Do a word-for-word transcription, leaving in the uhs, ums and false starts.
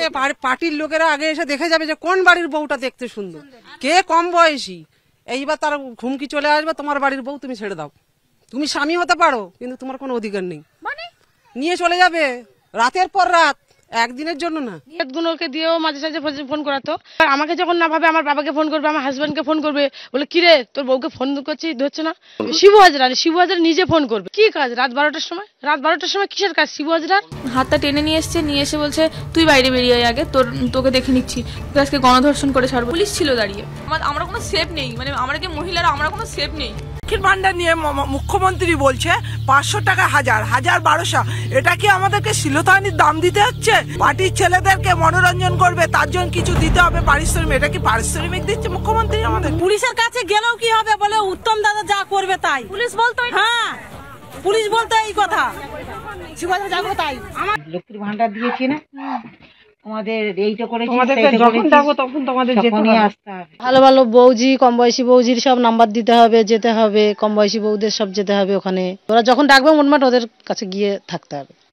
পার্টির লোকেরা আগে এসে দেখে যাবে যে কোন বাড়ির বউটা দেখতে সুন্দর, কে কম বয়সী। এইবার তার ঘুমকি চলে আসবে, তোমার বাড়ির বউ তুমি ছেড়ে দাও, তুমি স্বামী হতে পারো কিন্তু তোমার কোনো অধিকার নেই, নিয়ে চলে যাবে রাতের পর রাত, একদিনের জন্য না। গুলোকে দিয়েও মাঝে সাঝে ফোন করাতো, আমাকে যখন না ভাবে আমার বাবাকে ফোন করবে, আমার হাজবেন্ডকে ফোন করবে, বলে কিরে তোর বউকে ফোন করছি ধরছে না। শিবু হাজরা শিবু হাজরা নিজে ফোন করবে, কি কাজ রাত বারোটার সময়, রাত বারোটার সময় কিসের কাজ শিবু হাজরার? হাতটা টেনে নিয়ে এসছে, নিয়ে এসে বলছে তুই বাইরে বেরিয়ে আয় আগে, তোর তোকে দেখে নিচ্ছি, আজকে গণধর্ষণ করে ছাড়বো। পুলিশ ছিল দাঁড়িয়ে, আমরা কোনো সেফ নেই, মানে আমরা যে মহিলারা আমরা কোনো সেফ নেই। লক্ষ্মীর ভান্ডার নিয়ে মুখ্যমন্ত্রী বলছে পাঁচশো টাকা হাজার, হাজার বারোশো, এটা কি আমাদেরকে শিলতানির দাম দিতে হচ্ছে? পার্টির ছেলেদেরকে মনোরঞ্জন করবে তার জন্য কিছু দিতে হবে পারিশ্রমিক, এটা কি পারিশ্রমিক দিচ্ছে মুখ্যমন্ত্রী আমাদের? পুলিশের কাছে গেলেও কি হবে, বলে উত্তম দাদা যা করবে তাই পুলিশ বলতো। হ্যাঁ পুলিশ বলতো এই কথা, যাবো তাই। আমার লক্ষ্মীর ভান্ডার দিয়েছি না, আমাদের এইটা করেছি, যখন যাবো তখন তোমাদের যেতে আসতে হবে। ভালো ভালো বৌজি, কম বয়সী বৌজির সব নাম্বার দিতে হবে, যেতে হবে, কম বয়সী বৌদের সব যেতে হবে ওখানে, ওরা যখন ডাকবে মোটমাট ওদের কাছে গিয়ে থাকতে হবে।